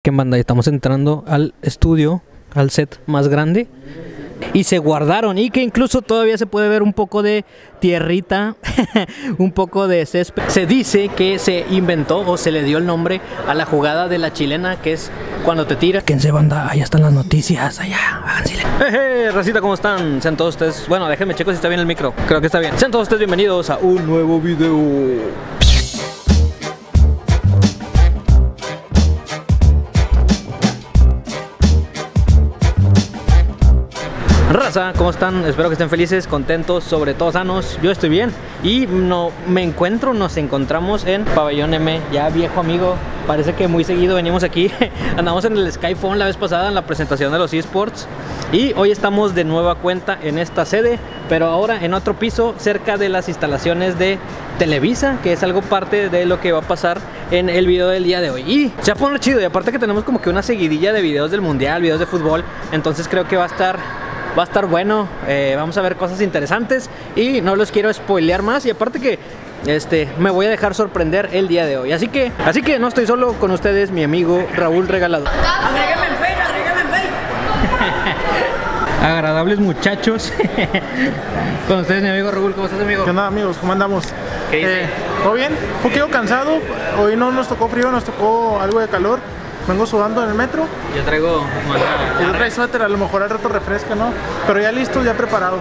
¿Qué banda? Estamos entrando al estudio, al set más grande. Y se guardaron, y que incluso todavía se puede ver un poco de tierrita, un poco de césped. Se dice que se inventó o se le dio el nombre a la jugada de la chilena, que es cuando te tiras. Quédense, banda, allá están las noticias, allá, hágansele. Racita, ¿cómo están? Sean todos ustedes, bueno, déjenme checo si está bien el micro, creo que está bien. Sean todos ustedes bienvenidos a un nuevo video. Raza, ¿cómo están? Espero que estén felices, contentos, sobre todo sanos. Yo estoy bien y nos encontramos en Pabellón M, ya viejo amigo. Parece que muy seguido venimos aquí. Andamos en el Skyphone la vez pasada en la presentación de los eSports. Y hoy estamos de nueva cuenta en esta sede, pero ahora en otro piso, cerca de las instalaciones de Televisa, que es algo parte de lo que va a pasar en el video del día de hoy. Y se va a poner chido, y aparte que tenemos como que una seguidilla de videos del mundial, videos de fútbol. Entonces creo que va a estar bueno, vamos a ver cosas interesantes y no los quiero spoilear más, y aparte que me voy a dejar sorprender el día de hoy, así que no estoy solo con ustedes, mi amigo Raúl Regalado. Agréguenme en Facebook. Agradables muchachos. Con ustedes mi amigo Raúl. ¿Cómo estás, amigo? ¿Qué onda, amigos? ¿Cómo andamos? ¿Qué dice? ¿Todo bien? Un poquito cansado, hoy no nos tocó frío, nos tocó algo de calor. Vengo sudando en el metro. Yo traigo Y tú traes suéter, a lo mejor al rato refresca, ¿no? Pero ya listos, ya preparados.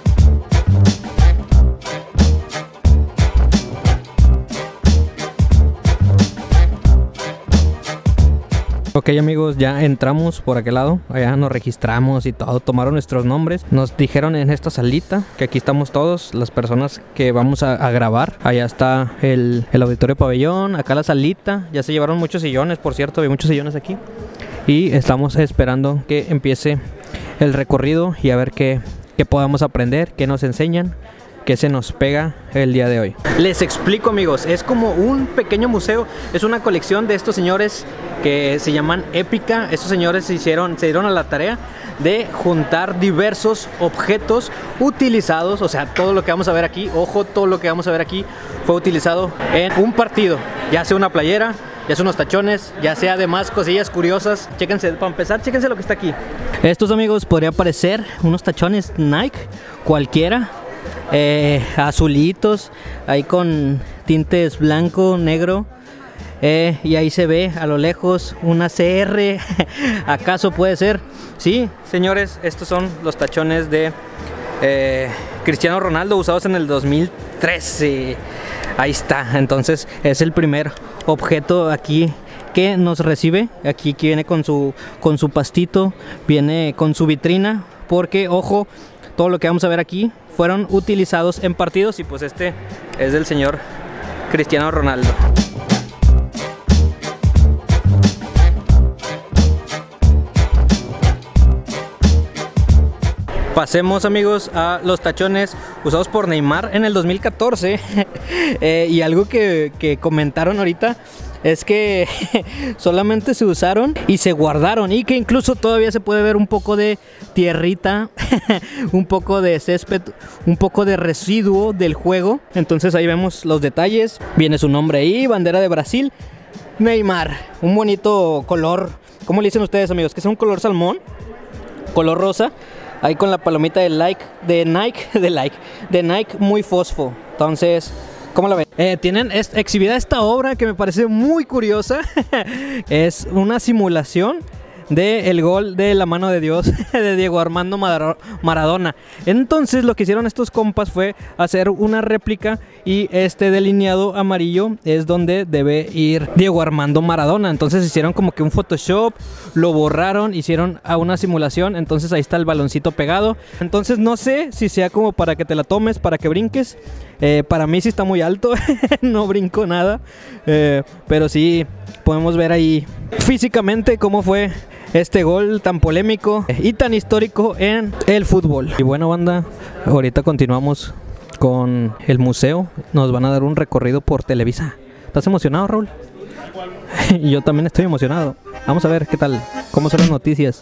Ok, amigos, ya entramos por aquel lado, allá nos registramos y todo, tomaron nuestros nombres, nos dijeron en esta salita que aquí estamos todos, las personas que vamos a grabar. Allá está el auditorio pabellón, acá la salita, ya se llevaron muchos sillones, por cierto, hay muchos sillones aquí. Y estamos esperando que empiece el recorrido y a ver qué podamos aprender, qué nos enseñan, que se nos pega el día de hoy. Les explico, amigos, es como un pequeño museo, es una colección de estos señores que se llaman Épica. Estos señores se dieron a la tarea de juntar diversos objetos utilizados, o sea, todo lo que vamos a ver aquí, ojo, todo lo que vamos a ver aquí fue utilizado en un partido, ya sea una playera, ya sea unos tachones, ya sea además cosillas curiosas. Chéquense, para empezar, chéquense lo que está aquí. Estos, amigos, podría parecer unos tachones Nike cualquiera, azulitos, ahí con tintes blanco, negro, y ahí se ve a lo lejos una CR. ¿Acaso puede ser? Sí, señores, estos son los tachones de Cristiano Ronaldo, usados en el 2013. Ahí está, entonces es el primer objeto aquí que nos recibe. Aquí que viene con su pastito, viene con su vitrina, porque ojo, todo lo que vamos a ver aquí fueron utilizados en partidos, y pues este es del señor Cristiano Ronaldo. Pasemos, amigos, a los tachones usados por Neymar en el 2014. Y algo que comentaron ahorita es que solamente se usaron y se guardaron, y que incluso todavía se puede ver un poco de tierrita, un poco de césped, un poco de residuo del juego. Entonces ahí vemos los detalles, viene su nombre ahí, bandera de Brasil, Neymar, un bonito color. ¿Cómo le dicen ustedes, amigos? ¿Que es un color salmón? Color rosa, ahí con la palomita de Nike muy fosfo. Entonces, ¿cómo la ven? Tienen exhibida esta obra que me parece muy curiosa. Es una simulación del gol de la mano de Dios de Diego Armando Maradona. Entonces lo que hicieron estos compas fue hacer una réplica, y este delineado amarillo es donde debe ir Diego Armando Maradona. Entonces hicieron como que un Photoshop, lo borraron, hicieron a una simulación. Entonces ahí está el baloncito pegado. Entonces no sé si sea como para que te la tomes, para que brinques. Para mí sí está muy alto, no brinco nada, pero sí podemos ver ahí físicamente cómo fue este gol tan polémico y tan histórico en el fútbol. Y bueno, banda, ahorita continuamos con el museo. Nos van a dar un recorrido por Televisa. ¿Estás emocionado, Raúl? Yo también estoy emocionado. Vamos a ver qué tal, cómo son las noticias.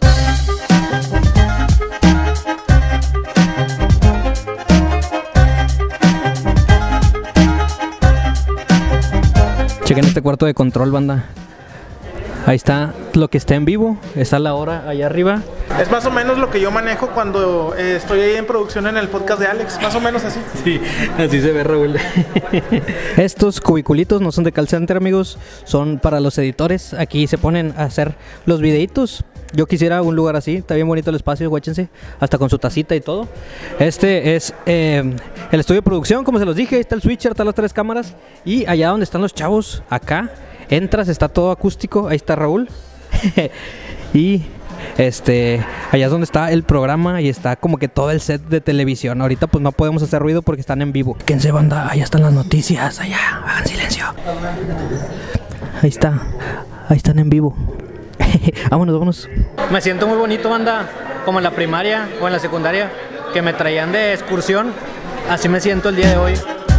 Chequen este cuarto de control, banda. Ahí está lo que está en vivo, está la hora allá arriba. Es más o menos lo que yo manejo cuando estoy ahí en producción en el podcast de Alex, más o menos así. Sí, así se ve, Raúl. Estos cubiculitos no son de call center, amigos, son para los editores. Aquí se ponen a hacer los videitos. Yo quisiera un lugar así, está bien bonito el espacio, guáchense, hasta con su tacita y todo. Este es el estudio de producción, como se los dije, ahí está el switcher, están las 3 cámaras. Y allá donde están los chavos, acá, entras, está todo acústico, ahí está Raúl. Y allá es donde está el programa y está como que todo el set de televisión. Ahorita pues no podemos hacer ruido porque están en vivo. Quédense, banda, allá están las noticias, allá, hagan silencio. Ahí está, ahí están en vivo. Vámonos. Me siento muy bonito, banda, como en la primaria o en la secundaria, que me traían de excursión. Así me siento el día de hoy.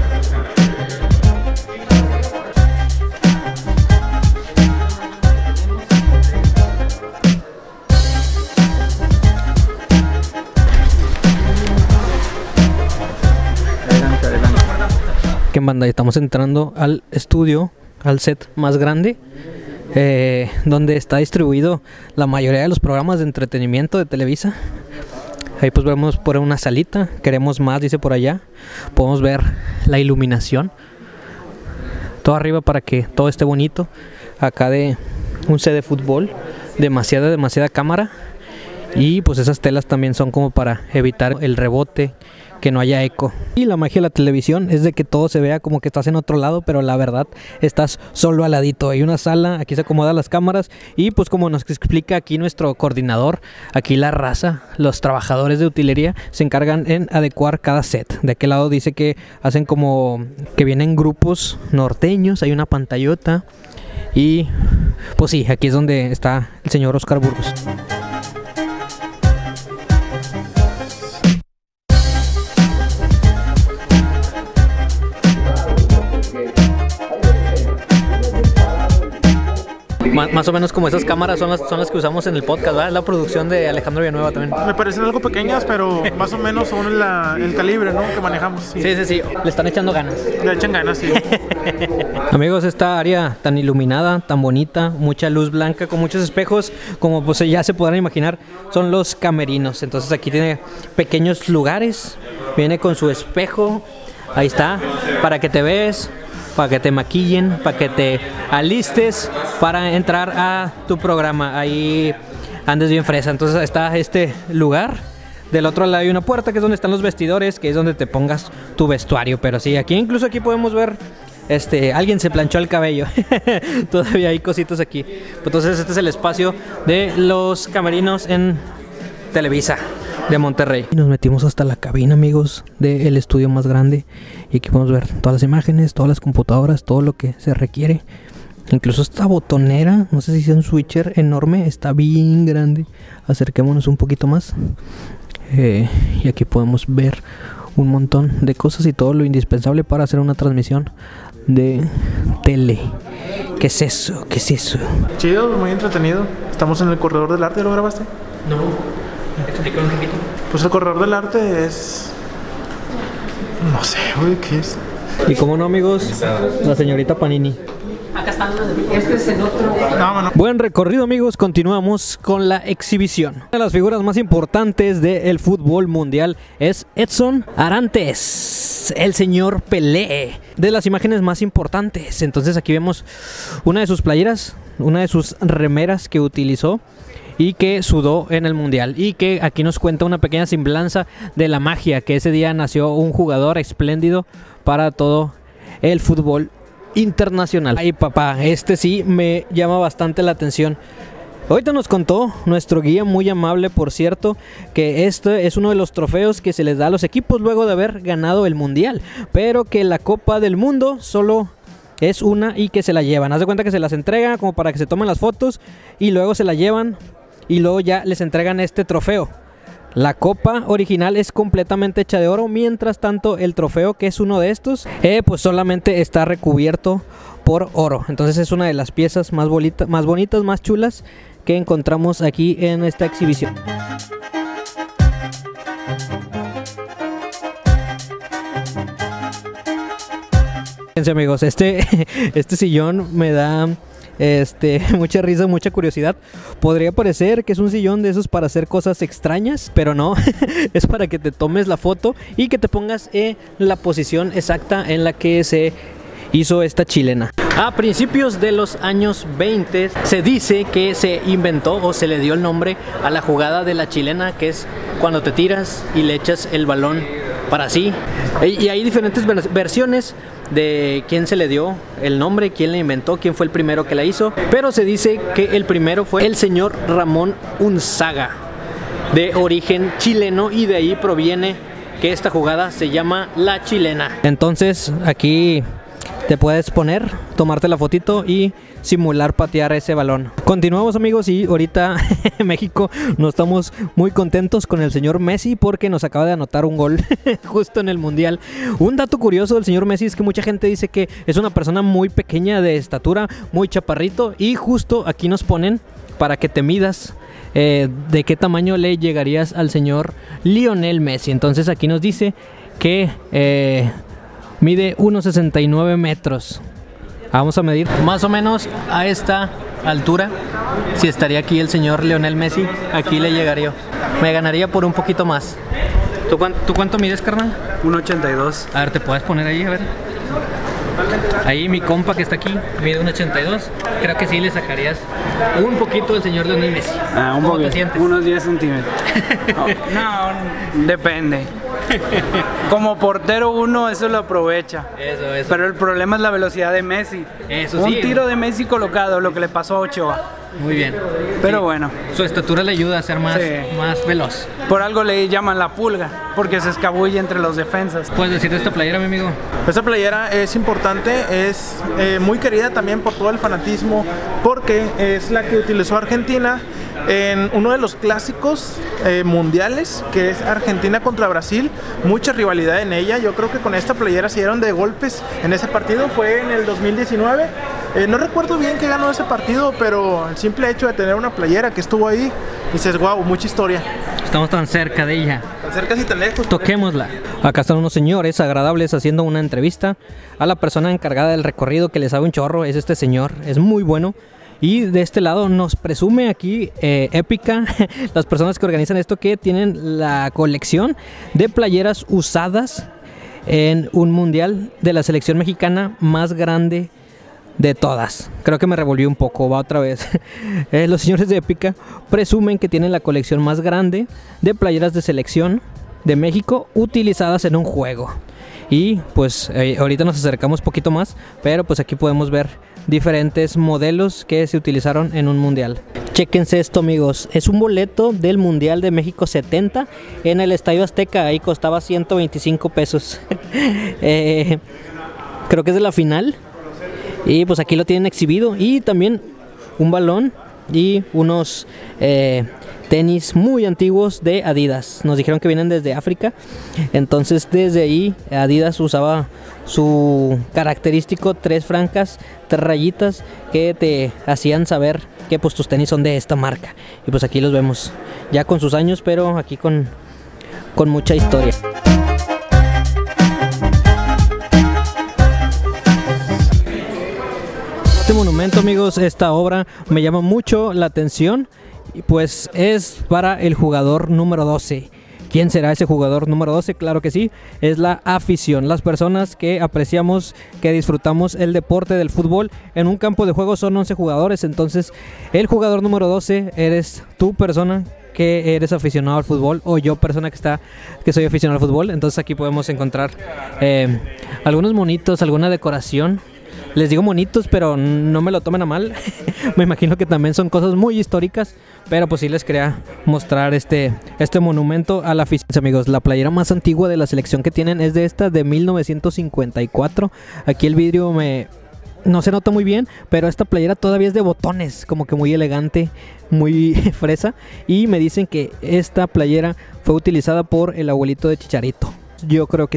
Que en banda, estamos entrando al estudio, al set más grande, donde está distribuido la mayoría de los programas de entretenimiento de Televisa. Ahí pues vemos por una salita, queremos más, dice por allá. Podemos ver la iluminación, todo arriba para que todo esté bonito. Acá de un set de fútbol, demasiada cámara. Y pues esas telas también son como para evitar el rebote, que no haya eco. Y la magia de la televisión es de que todo se vea como que estás en otro lado, pero la verdad estás solo al ladito. Hay una sala, aquí se acomodan las cámaras y pues como nos explica aquí nuestro coordinador, aquí la raza, los trabajadores de utilería se encargan en adecuar cada set. De aquel lado dice que hacen como que vienen grupos norteños, hay una pantallota y pues sí, aquí es donde está el señor Oscar Burgos. Más o menos como esas cámaras son las que usamos en el podcast, ¿verdad? Es la producción de Alejandro Villanueva también. Me parecen algo pequeñas, pero más o menos son el calibre, ¿no?, que manejamos. Sí. Sí, le están echando ganas. Le echan ganas, sí. Amigos, esta área tan iluminada, tan bonita, mucha luz blanca, con muchos espejos, como pues ya se podrán imaginar, son los camerinos. Entonces aquí tiene pequeños lugares, viene con su espejo, ahí está, para que te veas, para que te maquillen, para que te alistes para entrar a tu programa. Ahí andes bien fresa. Entonces está este lugar. Del otro lado hay una puerta que es donde están los vestidores, que es donde te pongas tu vestuario. Pero sí, incluso aquí podemos ver, alguien se planchó el cabello. Todavía hay cositas aquí. Entonces este es el espacio de los camerinos en Televisa de Monterrey. Y nos metimos hasta la cabina, amigos, del estudio más grande. Y aquí podemos ver todas las imágenes, todas las computadoras, todo lo que se requiere. Incluso esta botonera, no sé si es un switcher enorme, está bien grande. Acerquémonos un poquito más. Y aquí podemos ver un montón de cosas y todo lo indispensable para hacer una transmisión de tele. ¿Qué es eso? ¿Qué es eso? Chido, muy entretenido. Estamos en el corredor del arte, ¿lo grabaste? No, explícame un poquito. Pues el corredor del arte es... no sé, güey, ¿qué es? Y como no, amigos, la señorita Panini. Acá están, este es el otro. No. Buen recorrido, amigos, continuamos con la exhibición. Una de las figuras más importantes del fútbol mundial es Edson Arantes, el señor Pelé, de las imágenes más importantes. Entonces aquí vemos una de sus playeras, una de sus remeras que utilizó y que sudó en el mundial, y que aquí nos cuenta una pequeña semblanza de la magia que ese día nació un jugador espléndido para todo el fútbol internacional. Ay, papá, sí me llama bastante la atención. Ahorita nos contó nuestro guía, muy amable por cierto, que este es uno de los trofeos que se les da a los equipos luego de haber ganado el mundial, pero que la Copa del Mundo solo es una y que se la llevan. Haz de cuenta que se las entregan como para que se tomen las fotos y luego se la llevan y luego ya les entregan este trofeo. La copa original es completamente hecha de oro, mientras tanto el trofeo, que es uno de estos, pues solamente está recubierto por oro. Entonces es una de las piezas más bonitas, más chulas que encontramos aquí en esta exhibición. Fíjense, amigos, este sillón me da mucha risa, mucha curiosidad. Podría parecer que es un sillón de esos para hacer cosas extrañas, pero no. Es para que te tomes la foto y que te pongas en la posición exacta en la que se hizo esta chilena. A principios de los años 20 se dice que se inventó o se le dio el nombre a la jugada de la chilena, que es cuando te tiras y le echas el balón para sí. Y hay diferentes versiones de quién se le dio el nombre, quién la inventó, quién fue el primero que la hizo, pero se dice que el primero fue el señor Ramón Unzaga, de origen chileno, y de ahí proviene que esta jugada se llama la chilena. Entonces aquí te puedes poner, tomarte la fotito y simular patear ese balón. Continuamos, amigos, y ahorita en México no estamos muy contentos con el señor Messi porque nos acaba de anotar un gol justo en el Mundial. Un dato curioso del señor Messi es que mucha gente dice que es una persona muy pequeña de estatura, muy chaparrito, y justo aquí nos ponen para que te midas de qué tamaño le llegarías al señor Lionel Messi. Entonces aquí nos dice que mide 1,69 metros. Vamos a medir más o menos a esta altura. Si estaría aquí el señor Lionel Messi, aquí le llegaría. Me ganaría por un poquito más. ¿Tú cuánto mides, carnal? 1,82. A ver, ¿te puedes poner ahí? A ver. Ahí mi compa que está aquí mide 1,82. Creo que sí le sacarías un poquito del señor Lionel Messi. Un ¿Cómo poquito, te sientes? unos 10 centímetros. No, depende. Como portero uno eso lo aprovecha. Eso. Pero el problema es la velocidad de Messi. Eso Un sí. tiro de Messi colocado, lo que le pasó a Ochoa. Muy bien. Pero Sí. bueno, Su estatura le ayuda a ser más, Sí. más veloz. por algo le llaman la pulga, porque se escabulle entre los defensas. ¿Puedes decir de esta playera, mi amigo? Esta playera es importante, es muy querida también por todo el fanatismo, porque es la que utilizó Argentina en uno de los clásicos mundiales, que es Argentina contra Brasil. Mucha rivalidad en ella. Yo creo que con esta playera se dieron de golpes en ese partido. Fue en el 2019. No recuerdo bien qué ganó ese partido, pero el simple hecho de tener una playera que estuvo ahí, dices, wow, mucha historia. Estamos tan cerca de ella. Tan cerca y tan lejos. Toquémosla. Acá están unos señores agradables haciendo una entrevista a la persona encargada del recorrido, que le sabe un chorro. Es este señor, es muy bueno. Y de este lado nos presume aquí Épica, las personas que organizan esto, que tienen la colección de playeras usadas en un mundial de la selección mexicana más grande de todas. Creo que me revolvió un poco, va otra vez. Los señores de Épica presumen que tienen la colección más grande de playeras de selección de México utilizadas en un juego. Y pues ahorita nos acercamos poquito más, pero pues aquí podemos ver diferentes modelos que se utilizaron en un mundial. Chéquense esto, amigos, es un boleto del Mundial de México 70 en el Estadio Azteca. Ahí costaba 125 pesos. Creo que es de la final. Y pues aquí lo tienen exhibido. Y también un balón y unos tenis muy antiguos de Adidas. Nos dijeron que vienen desde África. Entonces desde ahí Adidas usaba su característico 3 francas, 3 rayitas, que te hacían saber que pues tus tenis son de esta marca. Y pues aquí los vemos ya con sus años, pero aquí con mucha historia. Este monumento, amigos, esta obra me llama mucho la atención, y pues es para el jugador número 12. ¿Quién será ese jugador número 12? Claro que sí, es la afición, las personas que apreciamos, que disfrutamos el deporte del fútbol. En un campo de juego son 11 jugadores, entonces el jugador número 12 eres tú, persona que eres aficionado al fútbol, o yo, persona que soy aficionado al fútbol. Entonces aquí podemos encontrar algunos monitos, alguna decoración. Les digo monitos, pero no me lo tomen a mal. Me imagino que también son cosas muy históricas, pero pues sí les quería mostrar este monumento a la afición. Amigos, la playera más antigua de la selección que tienen es de esta, de 1954. Aquí el vidrio no se nota muy bien, pero esta playera todavía es de botones, como que muy elegante, muy fresa. Y me dicen que esta playera fue utilizada por el abuelito de Chicharito. Yo creo que sí.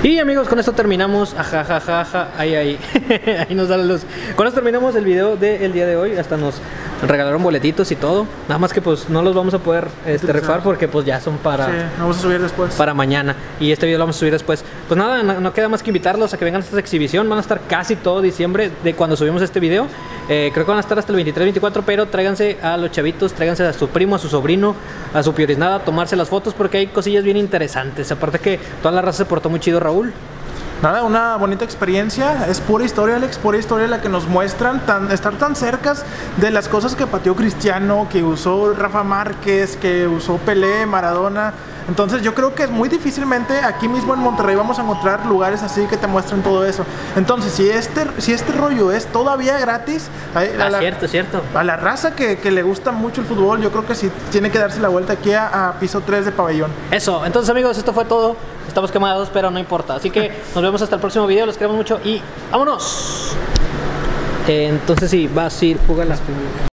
Y amigos, con esto terminamos. Ajajajaja, ahí nos da la luz. Con esto terminamos el video del día de hoy. Hasta nos regalaron boletitos y todo. Nada más que pues no los vamos a poder rifar porque pues ya son para... Sí, vamos a subir después. Para mañana. Y este video lo vamos a subir después. Pues nada, no queda más que invitarlos a que vengan a esta exhibición. Van a estar casi todo diciembre de cuando subimos este video. Creo que van a estar hasta el 23-24, pero tráiganse a los chavitos, tráiganse a su primo, a su sobrino, a su pioriznada, a tomarse las fotos porque hay cosillas bien interesantes. Aparte que toda la raza se portó muy chido, Raúl. Nada, una bonita experiencia, es pura historia, Alex, pura historia la que nos muestran, estar tan cercas de las cosas que pateó Cristiano, que usó Rafa Márquez, que usó Pelé, Maradona. Entonces yo creo que muy difícilmente aquí mismo en Monterrey vamos a encontrar lugares así que te muestren todo eso. Entonces si este rollo es todavía gratis, Cierto. A la raza que le gusta mucho el fútbol, yo creo que sí tiene que darse la vuelta aquí a piso 3 de Pabellón. Eso, entonces amigos, esto fue todo. Estamos quemados, pero no importa. Así que nos vemos hasta el próximo video, los queremos mucho y ¡vámonos! Entonces sí, vas a ir, júgalas.